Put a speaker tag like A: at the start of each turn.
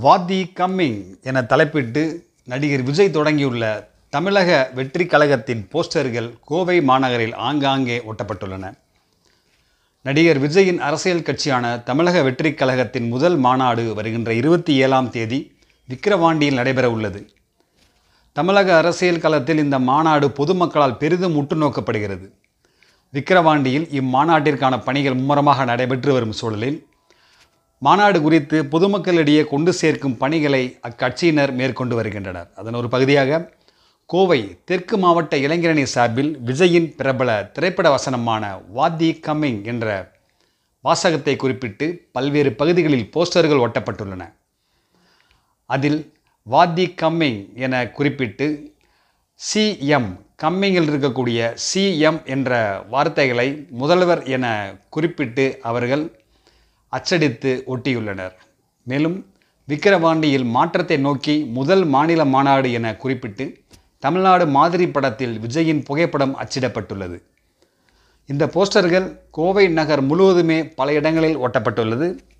A: What the coming என தலைப்பிட்டு நடிகர் விஜய் தொடங்கியுள்ள தமிழக வெற்றி கழகத்தின் போஸ்டர்கள் கோவை மாநகரில் ஆங்காங்கே ஒட்டப்பட்டுள்ளன. நடிகர் விஜயின் அரசியல் கட்சியான தமிழக வெற்றி கழகத்தின் முதல் மாநாடு வருகின்ற 27ஆம் தேதி விக்கிரவாண்டியில் நடைபெற உள்ளது. தமிழக அரசியல் களத்தில் இந்த மாநாடு பொதுமக்களால் பெரிதும் உற்று நோக்கப்படுகிறது. விக்கிரவாண்டியில் இம்மாநாட்டிற்கான பணிகள் மும்முரமாக நடைபெற்று வரும் சூழலில் மாநாடு குறித்து பொதுமக்களிடையே கொண்டு சேர்க்கும் பணிகளை அக்கட்சியினர் மேற்கொண்டு வருகின்றனர். அதன் ஒரு பகுதியாக கோவை தெற்கு மாவட்ட இளைஞரணி சார்பில் விஜயின் பிரபல திரைப்பட வசனமான வாட் தி கம்மிங் என்ற வாசகத்தை குறிப்பிட்டு பல்வேறு பகுதிகளில் போஸ்டர்கள் ஒட்டப்பட்டுள்ளன. அதில் வாட் தி கம்மிங் என குறிப்பிட்டு சிஎம் கம்மிங்கில் இருக்கக்கூடிய சிஎம் என்ற வார்த்தைகளை முதல்வர் என குறிப்பிட்டு அவர்கள் அச்சடித்து ஒட்டியுள்ளனர். மேலும் விக்கிரவாண்டியில் மாற்றத்தை நோக்கி முதல் மாநில மாநாடு என குறிப்பிட்டு தமிழ்நாடு மாதிரி படத்தில் விஜயின் புகைப்படம் அச்சிடப்பட்டுள்ளது. இந்த போஸ்டர்கள் கோவை நகர் முழுவதுமே பல இடங்களில் ஒட்டப்பட்டுள்ளது.